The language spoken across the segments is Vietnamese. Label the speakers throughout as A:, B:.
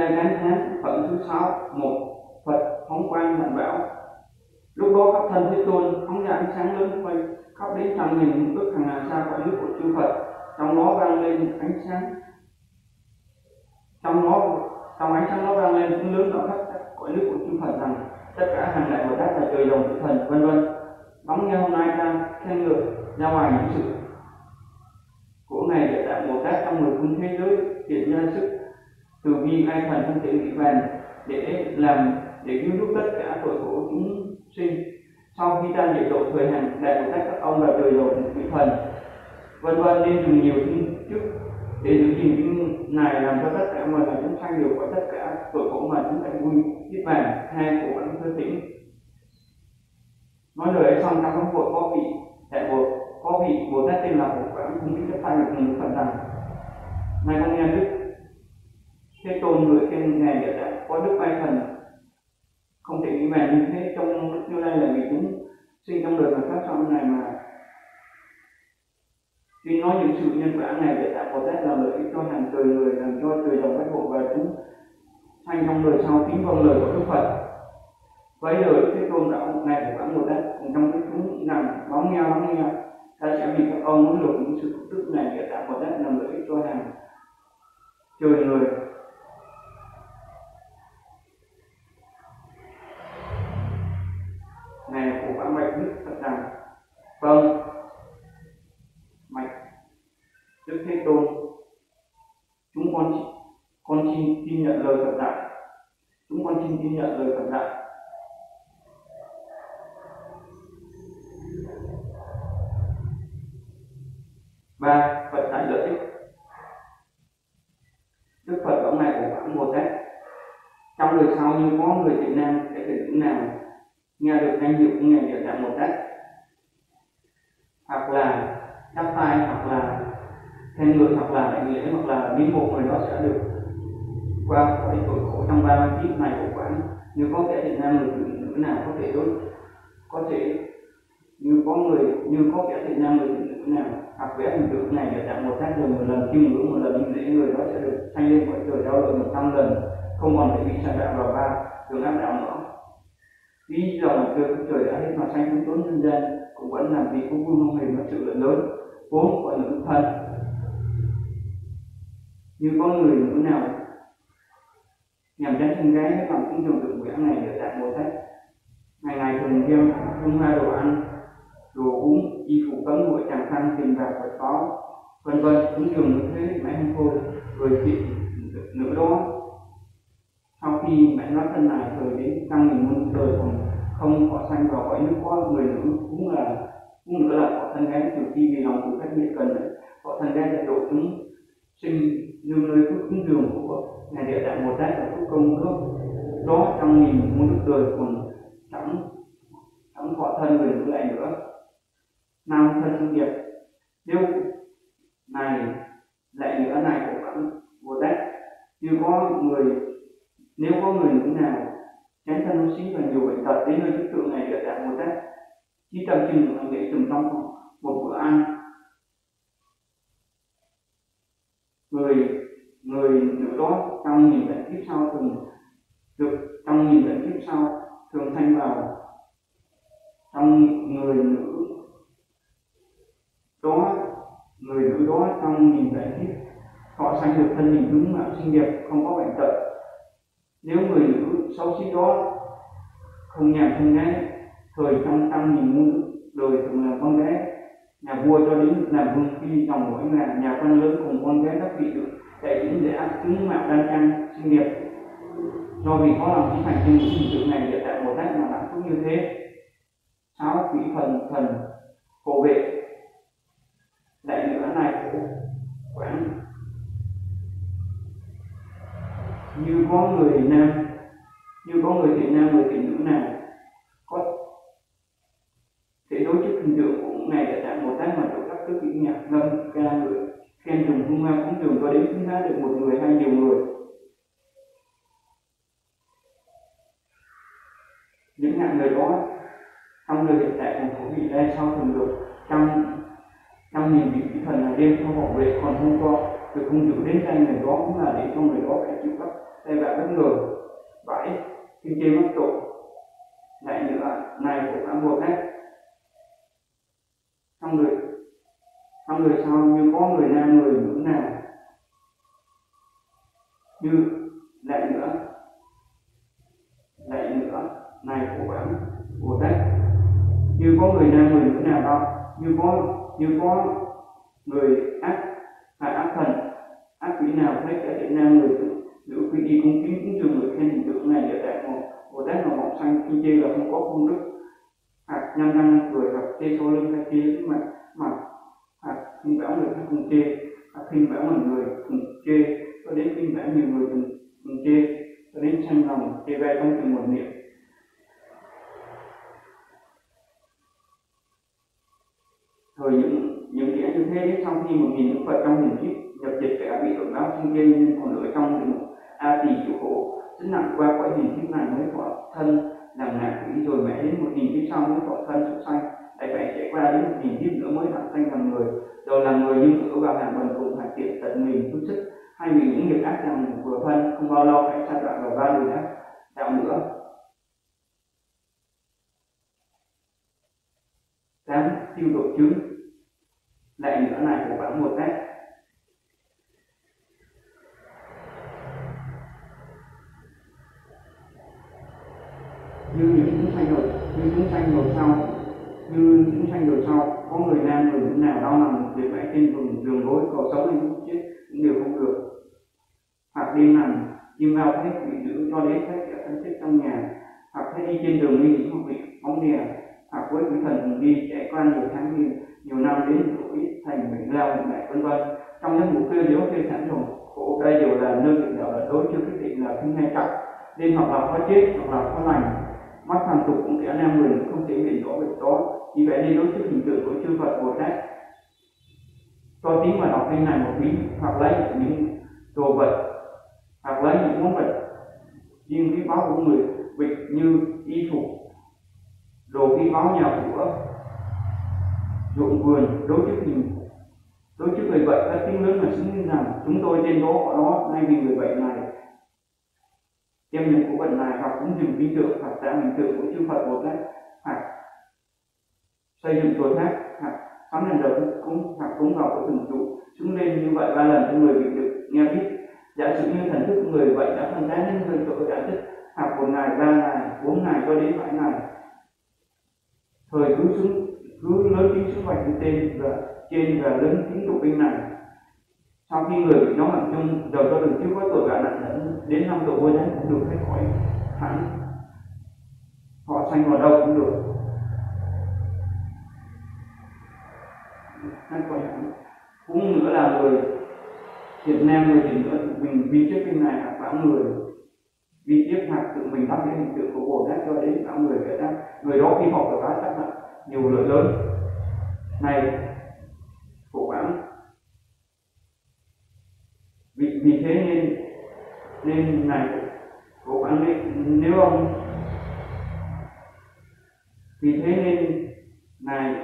A: ra gánh tháng phận thứ 6, một Phật phóng quang vạn bảo. Lúc đó khắp thân Thế Tôn phóng ra ánh sáng lớn quay khắp đến trăm nghìn ức hàng ngàn xa cõi nước của chư Phật, trong đó vang lên ánh sáng, trong ánh sáng nó vang lên tiếng lớn ở khắp cõi nước của chư Phật rằng tất cả hàng đại Bồ Tát là trời đồng chư thần vân vân. Lắng nghe hôm nay ta khen ngợi ra ngoài những sự của ngài Địa Tạng Bồ Tát trong 10 phương thế giới, hiện ra sức từ bi ai thần không thể nghĩ bàn để cứu giúp tất cả tội khổ chúng sinh. Sau khi ta dạy độ thời hàng đại Bồ Tát các ông là trời đồng chư thần vân vân, nên dùng nhiều phương trước để giữ gìn những này, làm cho tất cả mọi người chúng sanh đều có tất cả tội khổ mà chúng phải vui biết bàn hai khổ vẫn thơ tĩnh. Nói lời ấy xong, trong các hội có vị Bồ Tát tên là Phổ Quảng cũng biết chấp thay được người Phật rằng: này con nghe Đức Thế Tôn người khen ngài Địa Tạng có đức vai thần không thể nghĩ bàn như thế trong lúc như đây, là vì chúng sinh trong đời mà khác sau này mà khi nói những sự nhân quả này Địa Tạng Bồ Tát làm lợi ích cho hàng trời người, làm cho trời đồng bách hộ và chúng sanh trong đời sau kính vâng lời của Đức Phật. Với lời Thế Tôn đạo ngài Phổ Quảng Bồ Tát cùng trong cái chúng rằng lắng nghe ta sẽ vì các ông muốn được những sự phúc đức này Địa Tạng Bồ Tát làm lợi ích cho hàng trời người. Ngài Phổ Quảng bạch Đức Phật rằng: vâng, bạch Đức Thế Tôn, chúng con xin tin nhận lời Phật dạy. Chúng con xin tin nhận lời Phật dạy. Ba, Phật dạy lợi ích. Đức Phật bảo ngài Phổ Quảng Bồ Tát: trong đời sau như có người Việt Nam kẻ tử nữ nào nghe được danh hiệu của ngài Địa Tạng Bồ Tát, hoặc là đắp tay, hoặc là khen ngợi, hoặc là đại lễ, hoặc là biến bộ, người đó sẽ được qua khỏi tội khổ trong 3 kiếp này Phổ Quảng. Như có kẻ Việt Nam người tử nữ nào có thể như có kẻ Việt Nam người tử nữ nào hoặc vẽ hình tượng này Địa Tạng Bồ Tát được 10 lần, chiêm ngưỡng 1 lần như lễ, người đó sẽ được sanh lên cõi trời đau lợi 100 lần, không còn phải bị sa đọa vào 3 đường ác đạo nữa. Vì dòng trời của trời đã hết mà sanh xuống trốn nhân gian, cũng vẫn làm gì cũng vui không hề mất sự lợi lớn vốn gọi nữ thân. Như có người nữ nào nhằm tránh thân gái hết lòng cũng dùng tượng vẽ này Địa Tạng Bồ Tát, ngày thường gieo hương hoa đồ ăn, đồ uống, y phục cấm nguội, tràng khăn, tiền bạc, vật pháo vân vân, cũng dùng như thế mãi không thôi. Rồi chị nữ đó sau khi mẹ nói thân này thời đến tăng nghìn muôn đời còn không họ sanh vào cõi nước, có người nữ cũng nữa là họ thân gái, từ khi vì lòng của các nghĩa cần đấy, họ thân gái để độ chúng sinh như nơi phước cúng dường của ngài Địa Tạng Bồ Tát là phước công ước đó trong nghìn muôn nước đời còn chẳng họ thân người nữ lại nữa. Nam thân sinh nghiệp. Nếu này Phổ Quảng Bồ Tát, nếu có người nữ nào chán thân nô sĩ và nhiều bệnh tật đến nơi chức tượng này Địa Tạng Bồ Tát, chỉ tâm trình của lễ từng trong một bữa ăn, người nữ đó trong nghìn vạn kiếp sau thường sanh vào trong người nữ đó trong nghìn vạn kiếp họ sanh được thân hình tướng mạo xinh đẹp, không có bệnh tật. Nếu người nữ xấu xí đó không nhàn thân gái, thời trong trăm nghìn muôn đời thường là con gái nhà vua cho đến làm vương phi dòng mỗi nhà quan lớn cùng con gái các vị được đại chính để áp tướng mạo đan trang xinh đẹp. Do vì có lòng chí thành trên những hình tượng này Địa Tạng Bồ Tát mà làm phúc như thế. 6. Quỷ thần hộ vệ. Đại nữa này Phổ Quảng, như có người Việt Nam người tỷ nữ nào có thể đối chức hình tượng của ngài Địa Tạng Bồ Tát mà tổ các thứ kỹ nhạc ngâm ca ngợi khen dùng hương hoa cúng dường cho đến thứ há được một người hay nhiều người. Những hạng người đó trong đời hiện tại còn có vị đây sau thường được trăm nghìn vị quỷ thần là đêm cho hộ vệ, còn không có được cung dự đến tay người đó cũng là để cho người đó phải chịu các tai vạ bất ngờ. 7. Khi chê mắc tội. Lại nữa, này của cả Bồ Tát. Xong rồi sau như có người nam người nữ nào. Như lại nữa, này của cả Bồ Tát. Như có người nam người nữ nào đâu, như có người ác thần, ác quỷ nào thấy kẻ thiện nam người nữ quy y cung kính cúng dường người khen hình tượng này địa tạng một Bồ Tát mà vọng sanh khi chê là không có công đức, hoặc nhăn răng cười, hoặc chê sau lưng, hay chê mặt, hoặc khinh bẽo người khác cùng chê, hoặc khinh bẽo người cùng chê, cho đến khinh bẽo nhiều người cùng chê, cho đến sanh lòng chê bai trong từng một niệm. Thời những kẻ như thế sau khi 1000 Đức Phật trong hình kiếp nhập dịch kẻ bị tội báo sinh trên nhưng còn ở trong địa ngục A Tỳ chịu khổ rất nặng, qua cõi hình kiếp này mới thọ thân làm ngạ quỷ, rồi mãi đến 1000 kiếp sau mới thọ thân súc sanh, lại phải trải qua đến 1000 kiếp nữa mới thọ sanh làm người, rồi làm người nhưng ở vào hàng bần cùng hạt tiện tận mình chút sức, hay vì những nghiệp ác làm vừa thân không bao lâu phải sa đọa vào 3 đường ác đạo nữa. 8. Tiêu độ chướng. Lại nữa này của bản Bồ Tát. Như những chúng sanh rồi sau có người nam người nữ nào đau lòng việc vẽ trên đường lối cầu sống hay lúc chết cũng đều không được, hoặc đêm nằm chim bao thấy quỷ dữ cho đến thấy kẻ thân chết trong nhà, hoặc thấy đi trên đường nguy hiểm hoặc bị bóng đè, hoặc với quỷ thần đi chạy qua nhiều tháng nhiều năm đến tuổi thành bệnh lao bệnh bại vân vân. Trong những mục tiêu nếu phê sẵn rồi khổ đây đều là nơi tự đạo là đối chưa quyết định là kinh hay trọng, nên hoặc là có chết hoặc là có lành. Mắt phàm tục cũng kẻ nam người không thể hiện rõ việc đó, vì vậy nên đối trước hình tượng của chư Phật Bồ Tát cho tiếng và đọc kinh này một bí, hoặc lấy những đồ vật, hoặc lấy những món vật riêng quý báu của người việc như y phục, đồ quý báu nhà cửa, ruộng vườn, đối trước người bệnh các tiếng lớn mà xứng như rằng chúng tôi tên đó họ đó, nay vì người bệnh này đem những của bệnh này, hoặc cũng dừng vi tượng, hoặc tạo hình tượng của chư Phật Bồ Tát, hoặc xây dựng chùa tháp, hoặc sắm đèn đầu cúng, hoặc cúng vào của từng trụ chúng lên như vậy 3 lần cho người bị được nghe biết. Giả sử như thần thức người bệnh đã phân tán đến hơi tội đã thức, hoặc 1 ngày, 3 ngày, 4 ngày cho đến 7 ngày, thời cứ lớn tiếng xung quanh tên và trên và lớn tiếng tụng kinh này. Sau khi người bị nhóm nặng chung đầu cho được chưa có tội vạ nặng dẫn đến 5 độ hôi thánh cũng được hết khỏi hẳn, họ sanh vào đâu cũng được hết khỏi hẳn. Cũng nữa là người Việt Nam người thì nữa mình vi trước kinh này là bảo người vi tiếp hoặc tự mình đắp cái hình tượng của Bồ Tát cho đến bảo người Việt Nam, người đó khi họ phải phá chắc là nhiều lợi lớn này của bản. Vì thế nên này của bạn nếu ông vì thế nên này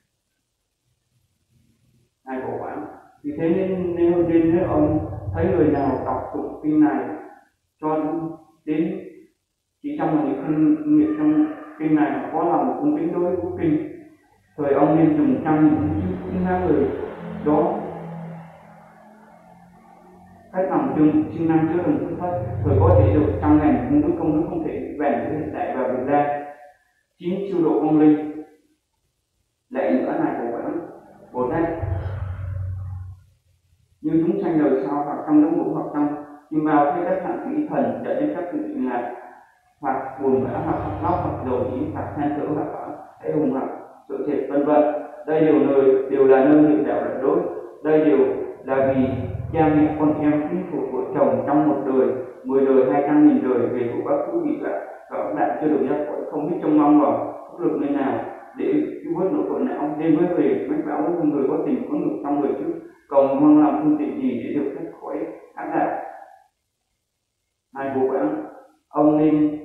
A: của bạn vì thế nên nếu ông thấy người nào đọc tụng kinh này cho đến chỉ trong một những niệm trong kinh này mà có lòng cung kính đối với kinh, rồi ông nên dùng trong những chữ người đó cách lòng chương năng chứa đồng phước thất, rồi có thể được trong ngành công đức không thể bền với hiện tại và Việt Nam. 9. Siêu độ vong linh. Lại nữa này của bản Bồ Tát. Như chúng sanh đời sau, hoặc trong đống ngũ, hoặc trong chim bao thấy các hạng quỷ thần trở đến các sự ngại, hoặc buồn bã, hoặc lóc, hoặc dầu ý, hoặc than thở, hoặc hãy hùng hoặc sợ sệt vân vân. Đây đều là nơi niệm đạo lật đối. Đây đều là vì cha mẹ con em kính phục vợ chồng trong một đời, 10 đời, 200.000 đời về của các quý vị và các bạn chưa được giác khỏi, không biết trông mong vào phúc lực nơi nào để cứu vớt nỗi khổ não, nên với về mách bảo với người có tình có ngực trong người trước, cầu mong làm phương tiện gì để được thoát khỏi ác đạo. Này bộ bản ông nên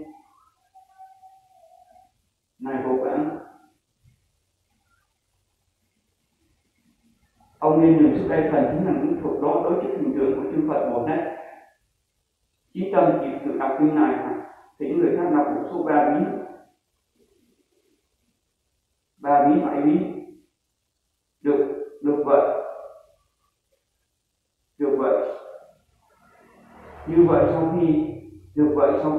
A: ông nên dùng sức đây thần chính là những thuộc đó đối với hình tượng của chư Phật Bồ Tát. Chí tâm chỉ tự đọc kinh này thì người khác đọc một số 3 bí, 7 bí được vậy. Như vậy sau khi những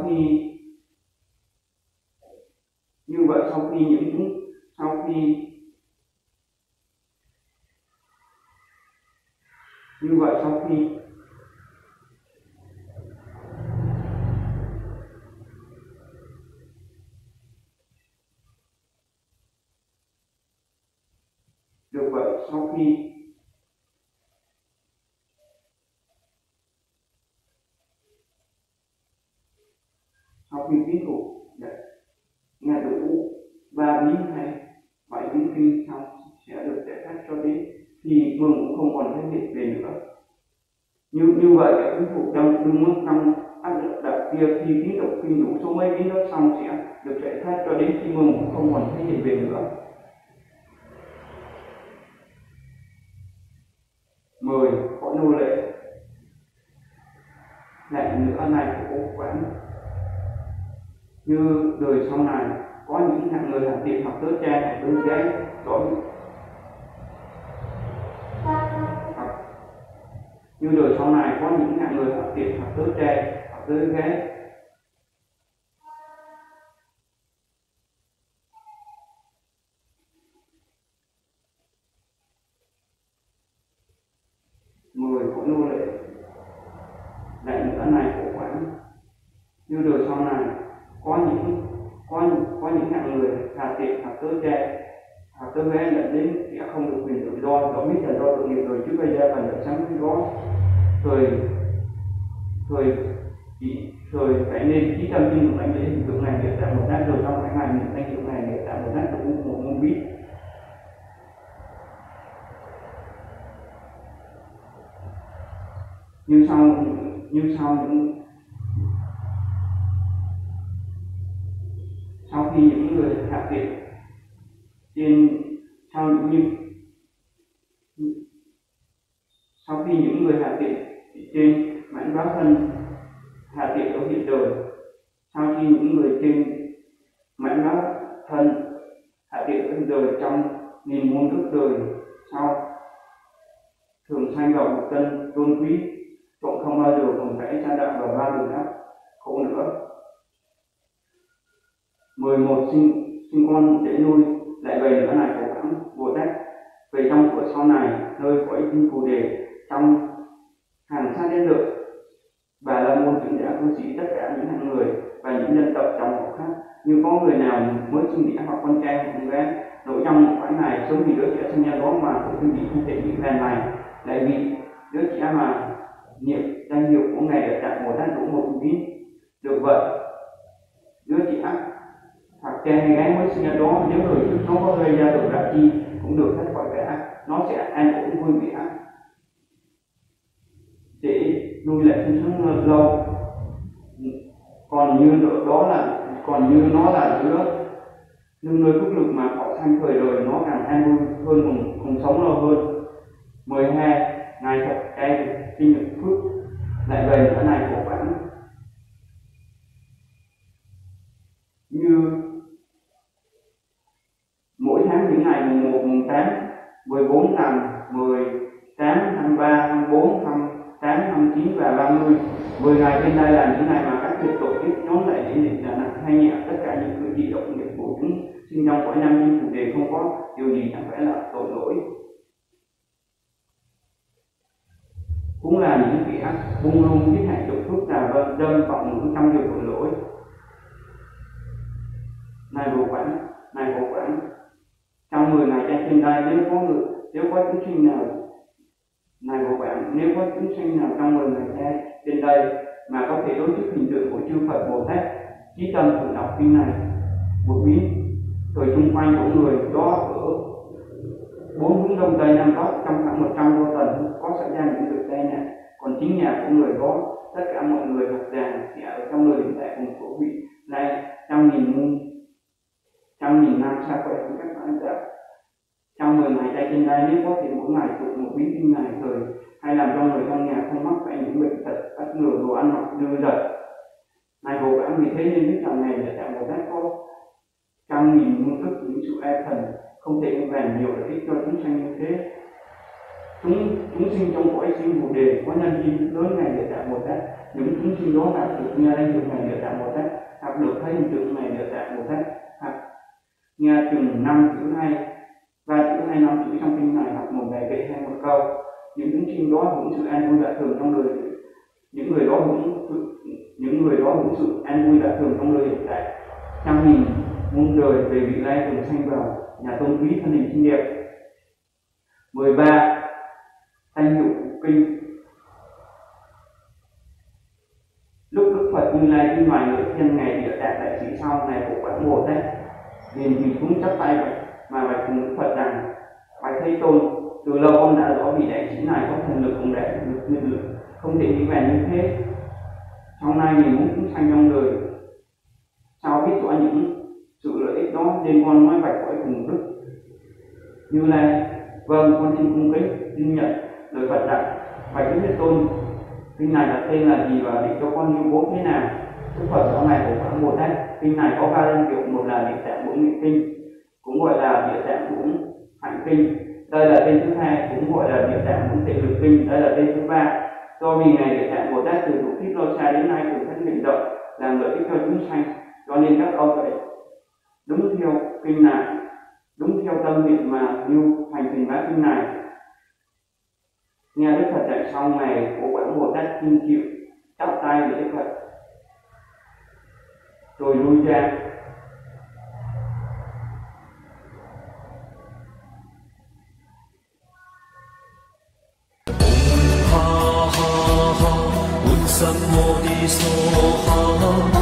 A: sau khi tín thủ nghe đủ 3 bí hay 7 bí kinh xong sẽ được giải thoát cho đến khi mừng cũng không còn thấy hiện về nữa. Như vậy các tín thủ trong mức trong áp lực đặc kia khi tín đọc kinh đủ số mấy bí đó xong sẽ được giải thoát cho đến khi mừng cũng không còn thấy hiện về nữa. 10. Có nô lệ. Lại nữa này của cố quán như đời sau này có những hạng người làm việc hoặc tớ cha hoặc tớ gái đó, như đời sau này có những hạng người làm việc hoặc tớ cha hoặc tớ gái của nô lệ. Lại nữa này của quán như đời sau này có những hạng người hạ tiện hoặc tớ cha hoặc tớ gái dẫn đến sẽ không được quyền tự do, đó biết là do tội nghiệp rồi chứ bây giờ cần phải sáng cái đó thời phải nên chí tâm tin một đánh lễ hình tượng này để tạo một nát, rồi trong cái ngày mình danh hiệu này để tạo một nát đủ một môn biết. Như sau khi những người hạ tiện trên mảnh báo thân hạ tiện ở hiện đời, sau khi những người trên mảnh báo thân hạ tiện ở hiện đời trong nghìn muôn ức đời sau thường sanh vào một tân tôn quý, cũng không bao giờ còn phải sa đọa vào ba đường ác khổ nữa. 11. Sinh con để nuôi. Lại về nữa này cố gắng Bồ Tát về trong của sau này nơi cõi kinh Phù Đề trong hàng sát đến lượng Bà La Môn trưởng giả cư sĩ tất cả những hạng người và những dân tộc trong họ khác, như có người nào mới sinh đẻ hoặc con trai hoặc con gái nội trong một khoảnh này sớm vì đứa trẻ sinh ra đó mà tội kinh vị không thể bị phèn này, lại vì đứa trẻ mà niệm danh hiệu của ngài để đạt Bồ Tát đủ một bí. Được vậy, đứa trẻ hoặc trai hay gái mới sinh ra đó nếu người trước nó có gây ra tội rạ chi cũng được thoát khỏi cái ác, nó sẽ an ổn vui vẻ để nuôi lại sinh sống lâu. Còn như nó là đứa nhưng nơi phúc lực mà họ sanh thời đời nó càng an vui hơn, cùng sống lâu hơn. 12. Ngài Phật trai sinh nhật phước. Lại về nữa này của bản như mỗi tháng những ngày mùng 1, mùng 8, 14 làm 18, 23, 24, 28, 29 và 30. 10 ngày trên đây là những ngày mà các việc tổ chức nhóm lại để định là nặng hay nhẹ tất cả những cử chỉ động nghiệp của chúng sinh trong cõi nam linh Phù Đề không có điều gì chẳng phải là tội lỗi. Cũng là những kẻ buông lung giết hại trục phước tà dâm cộng ngữ trong nhiều tội lỗi. Này bộ quản trong 10 ngày trên đây nếu có chúng sinh nào nếu có chúng sinh nào trong 10 ngày trên đây mà có thể đối trước hình tượng của chư Phật Bồ Tát chí tâm thử đọc kinh này một bí, rồi xung quanh của người đó ở 4 hướng đông tây nam bắc trong khoảng 100 vô tần có xảy ra những việc tai nạn, còn chính nhà của người đó tất cả mọi người học rằng sẽ ở trong đời hiện tại cùng khổ vị này trăm nghìn năm xa khỏe của các bạn đã. Trong 10 ngày đây trên đây nếu có thể mỗi ngày tụng một bí kinh này thời hay làm cho người trong nhà không mắc phải những bệnh tật bất ngờ rồi ăn hoặc đưa giật. Này cố gắng vì thế nên biết rằng ngày Địa Tạng Bồ Tát có trăm nghìn muôn ức những sự e thần không thể mua bàn nhiều lợi ích cho chúng sanh như thế. Chúng sinh trong cõi sinh Bồ đề có nhân duyên lớn ngày Địa Tạng Bồ Tát. Những chúng sinh đó đã được nghe danh hiệu ngày Địa Tạng Bồ Tát, hoặc được thấy hình tượng ngày Địa Tạng Bồ Tát, hoặc nghe chừng 5 chữ hay 3 chữ hay 5 chữ trong kinh này, hoặc một bài kệ hay một câu. Những chúng sinh đó hưởng sự an vui lạ thường trong đời, những người đó hưởng sự an vui lạ thường trong đời hiện tại, trăm nghìn muôn đời về vị lai thường sanh vào nhà tôn quý thân hình xinh đẹp. 13. Danh hiệu kinh. Lúc Đức Phật Như Lai đi ngoài ngự thiên ngày Địa Tạng Đại Sĩ sau này của Quảng Bồ Tát, liền quỳ xuống chắp tay mà bạch cùng Đức Phật rằng: Bạch Thế Tôn, từ lâu con đã rõ vị đại sĩ này có thần lực không đại lực không thể nghĩ bàn như thế. Sau này mình muốn chúng sanh trong đời, sao biết rõ những sự lợi ích đó, nên con nói bạch hỏi cùng Đức Như Lai: Vâng, con xin cung kính xin nhận lời Phật rằng: Bạch Đức Thế Tôn, kinh này đặt tên là gì và định cho con như bố thế nào? Đức Phật sau này của Quảng Bồ Tát: Kinh này có 3 danh hiệu, một là Địa Tạng Bổn Nguyện Kinh, cũng gọi là Địa Tạng Bổn Hạnh Kinh. Đây là tên thứ hai, cũng gọi là Địa Tạng Bổn Tệ Lực Kinh. Đây là tên thứ ba. Do vì ngày Địa Tạng Bồ Tát từ thủ kiếp lo xa đến nay thường phát nguyện rộng làm lợi ích cho chúng sanh, cho nên các ông phải đúng theo kinh này, đúng theo tâm nguyện mà lưu hành trình bát kinh này. Nghe Đức Phật dạy xong này, của Quảng Bồ Tát xin chịu chắp tay để Đức Phật rồi lui ra.
B: Sam Mô Ni So Ha